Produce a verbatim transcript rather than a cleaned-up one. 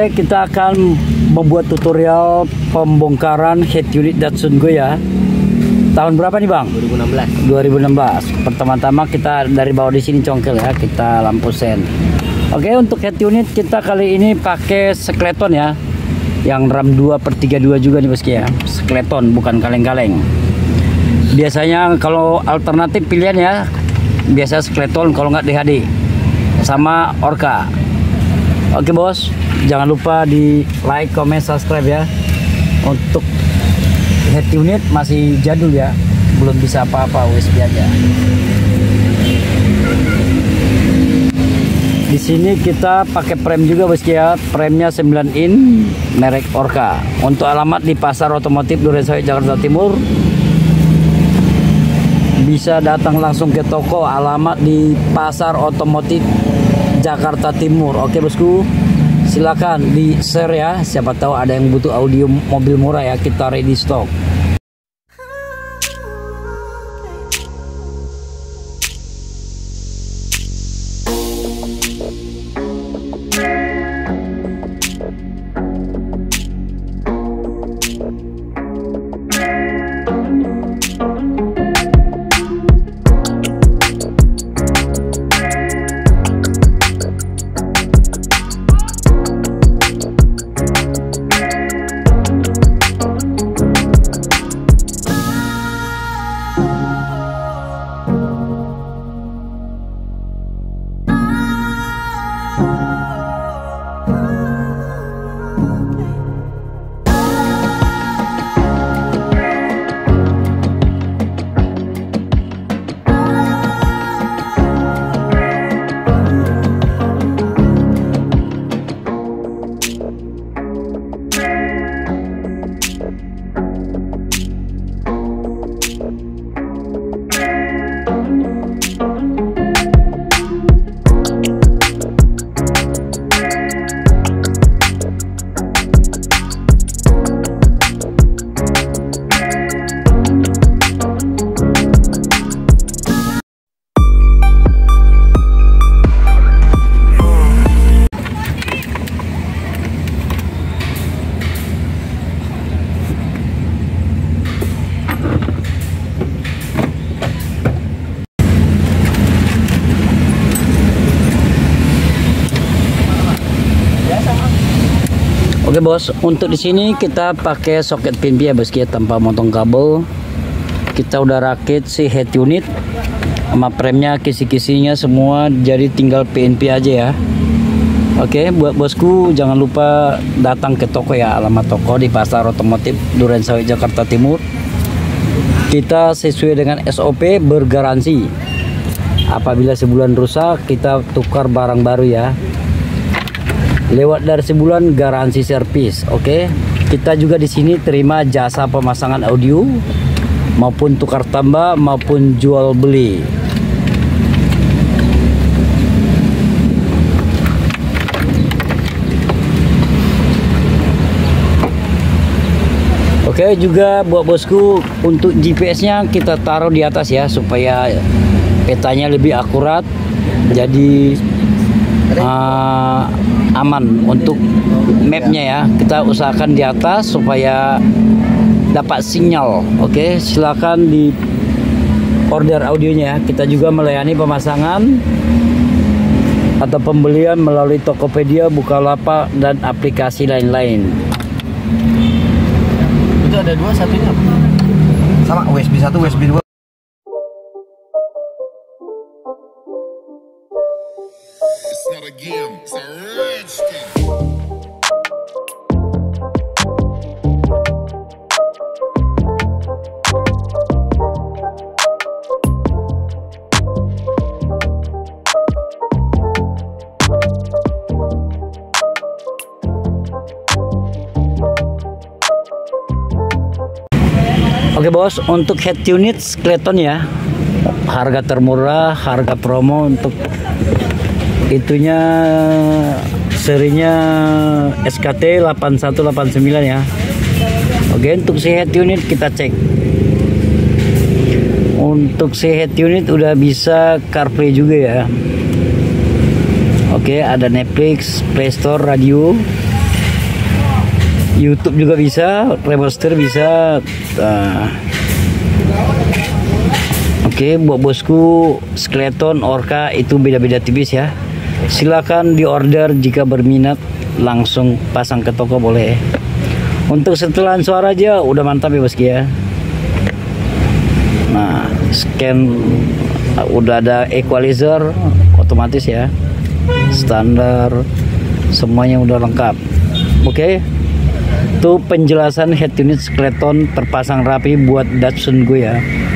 Oke, kita akan membuat tutorial pembongkaran head unit Datsun Go ya. Tahun berapa nih Bang? dua ribu enam belas. dua ribu enam belas. Pertama-tama kita dari bawah di sini congkel ya, kita lampu sen. Oke, untuk head unit kita kali ini pakai skeleton ya. Yang RAM dua per tiga puluh dua juga nih bosku ya. Skeleton bukan kaleng-kaleng. Biasanya kalau alternatif pilihan ya, biasa skeleton kalau nggak D H D sama Orca. Oke bos, jangan lupa di like, comment, subscribe ya. Untuk head unit masih jadul ya, belum bisa apa-apa, U S B aja. Di sini kita pakai frame juga bos ya, frame-nya sembilan in merek Orca. Untuk alamat di Pasar Otomotif Durensawit Jakarta Timur, bisa datang langsung ke toko, alamat di Pasar Otomotif Jakarta Timur. Oke bosku, silakan di share ya, siapa tahu ada yang butuh audio mobil murah ya, kita ready stock. Oke bos, untuk di sini kita pakai soket P N P ya bos ya, tanpa motong kabel. Kita udah rakit si head unit sama frame-nya, kisi-kisinya semua, jadi tinggal P N P aja ya. Oke, buat bosku jangan lupa datang ke toko ya, alamat toko di Pasar Otomotif Durensawit Jakarta Timur. Kita sesuai dengan S O P bergaransi. Apabila sebulan rusak, kita tukar barang baru ya. Lewat dari sebulan garansi servis. Oke, kita juga di sini terima jasa pemasangan audio maupun tukar tambah maupun jual beli. Oke, juga buat bosku untuk G P S-nya kita taruh di atas ya, supaya petanya lebih akurat. Jadi uh, aman untuk mapnya ya, kita usahakan di atas supaya dapat sinyal. Oke, silakan di order audionya ya. Kita juga melayani pemasangan atau pembelian melalui Tokopedia, Bukalapak dan aplikasi lain-lain. Itu ada dua, satunya sama U S B satu, U S B dua. It's not a game, it's a rich thing. Oke bos, untuk head unit skeleton ya, harga termurah, harga promo untuk itunya serinya S K T delapan satu delapan sembilan ya. Oke, untuk si head unit kita cek. Untuk si head unit udah bisa CarPlay juga ya. Oke, ada Netflix, Play Store, radio. YouTube juga bisa, remaster bisa. Nah. Oke, buat bosku, skeleton, orca itu beda-beda tipis ya. Silakan diorder jika berminat, langsung pasang ke toko boleh. Untuk setelan suara aja udah mantap ya bosku ya. Nah, scan udah ada equalizer otomatis ya, standar, semuanya udah lengkap. Oke, itu penjelasan head unit skeleton terpasang rapi buat Datsun gue ya.